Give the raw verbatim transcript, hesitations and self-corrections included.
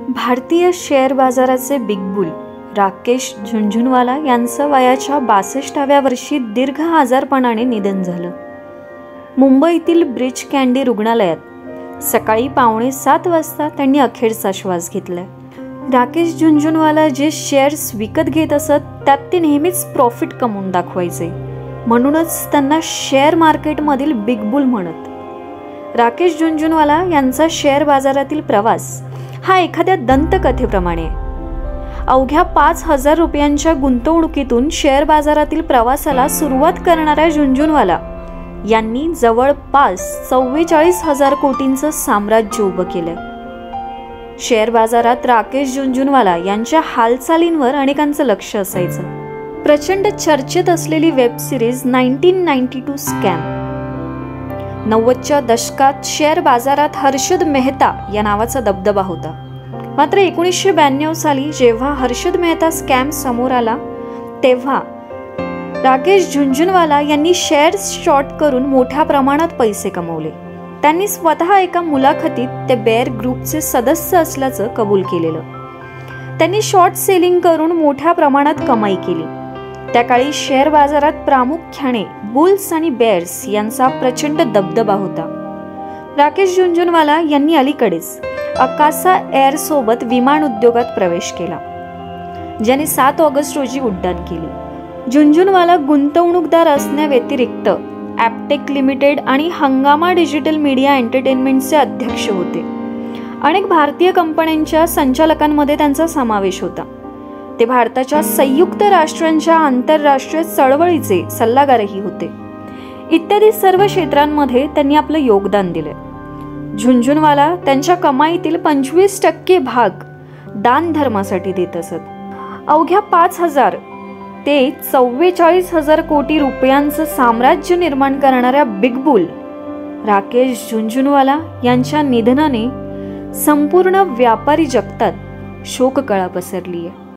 भारतीय शेअर बाजाराचे big boule Rakesh Jhunjhunwala यांचं वयाच्या बासष्टाव्या वर्षी दीर्घ आजारपणाने निधन झालं. मुंबईतील ब्रीच कँडी रुग्णालयात सकाळी पावणे सात वाजता त्यांनी अखेरचा श्वास घेतलाय. राकेश झुनझुनवाला जे शेअर्स विकत घेत असत त्यात ते नेहमीच प्रॉफिट कमवून दाखवायचे, म्हणूनच त्यांना शेअर मार्केटमधील बिग बुल म्हणत. राकेश झुनझुनवाला यांचा शेअर बाजारातील प्रवास हा एखाद्या दंतकथेप्रमाणे आहे. अवघ्या पाच हजार रुपयांच्या गुंतवणुकीतून शेअर बाजारातील प्रवासाला सुरुवात करणाऱ्या झुनझुनवाला यांनी जवळपास चव्वेचाळीस हजार कोटींचं साम्राज्य उभं केलंय. शेअर बाजारात राकेश झुनझुनवाला यांच्या हालचालींवर अनेकांचं लक्ष असायचं. प्रचंड चर्चेत असलेली web series nineteen ninety two scam. नव्वदच्या दशकात शेअर बाजारात हर्षद मेहता या नावाचा दबदबा होता. मात्र एकोणीसशे ब्याण्णव साली जेव्हा हर्षद मेहता स्कॅम समोर आला तेव्हा राकेश झुनझुनवाला यांनी शेअर्स शॉर्ट करून मोठ्या प्रमाणात पैसे कमवले. त्यांनी स्वतः एका मुलाखतीत ते बेअर ग्रुपचे सदस्य असल्याचं कबूल केलेलं. त्यांनी शॉर्ट सेलिंग करून मोठ्या प्रमाणात कमाई केली. त्या काळी शेअर बाजारात प्रामुख्याने बुल्स आणि बेअर्स यांचा प्रचंड दबदबा होता. राकेश झुनझुनवाला यांनी अलीकडेच अकासा एअर सोबत विमान उद्योगात प्रवेश केला, ज्याने सात ऑगस्ट रोजी उड्डाण केली. झुनझुनवाला गुंतवणूकदार असण्याव्यतिरिक्त ॲपटेक लिमिटेड आणि हंगामा डिजिटल मीडिया एंटरटेनमेंटचे अध्यक्ष होते. अनेक भारतीय कंपन्यांच्या संचालकांमध्ये त्यांचा समावेश होता. ते भारताच्या संयुक्त राष्ट्रांच्या आंतरराष्ट्रीय चळवळीचे सल्लागारही होते. इत्यादी सर्व क्षेत्रांमध्ये त्यांनी आपलं योगदान दिले. झुनझुनवाला त्यांच्या कमाईतील पंचवीस टक्के भाग दान धर्मासाठी देत असत. अवघ्या पाच हजार ते चव्वेचाळीस हजार कोटी रुपयांचं साम्राज्य निर्माण करणाऱ्या बिग बुल राकेश झुनझुनवाला यांच्या निधनाने संपूर्ण व्यापारी जगतात शोककळा पसरली आहे.